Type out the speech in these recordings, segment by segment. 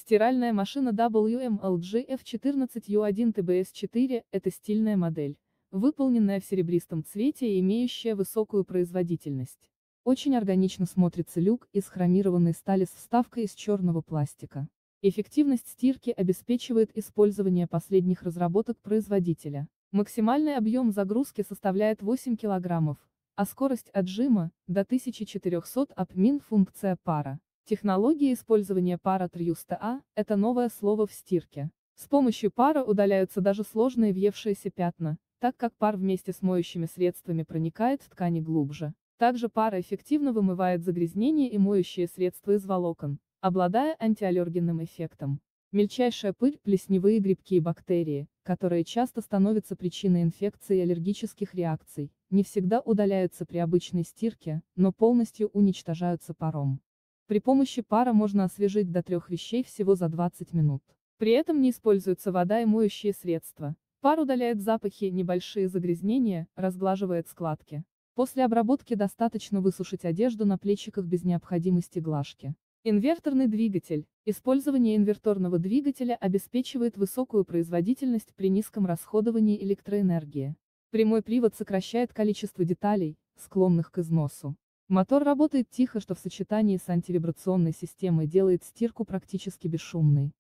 Стиральная машина WMLG F14U1 TBS4 – это стильная модель, выполненная в серебристом цвете и имеющая высокую производительность. Очень органично смотрится люк из хромированной стали с вставкой из черного пластика. Эффективность стирки обеспечивает использование последних разработок производителя. Максимальный объем загрузки составляет 8 кг, а скорость отжима – до 1400 апмин. Функция пара. Технология использования пара Трюста – это новое слово в стирке. С помощью пара удаляются даже сложные въевшиеся пятна, так как пар вместе с моющими средствами проникает в ткани глубже. Также пара эффективно вымывает загрязнения и моющие средства из волокон, обладая антиаллергенным эффектом. Мельчайшая пыль, плесневые грибки и бактерии, которые часто становятся причиной инфекций и аллергических реакций, не всегда удаляются при обычной стирке, но полностью уничтожаются паром. При помощи пара можно освежить до 3 вещей всего за 20 минут. При этом не используется вода и моющие средства. Пар удаляет запахи, небольшие загрязнения, разглаживает складки. После обработки достаточно высушить одежду на плечиках без необходимости глажки. Инверторный двигатель. Использование инверторного двигателя обеспечивает высокую производительность при низком расходовании электроэнергии. Прямой привод сокращает количество деталей, склонных к износу. Мотор работает тихо, что в сочетании с антивибрационной системой делает стирку практически бесшумной.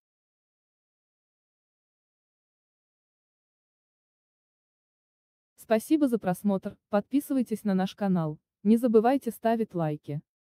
Спасибо за просмотр, подписывайтесь на наш канал, не забывайте ставить лайки.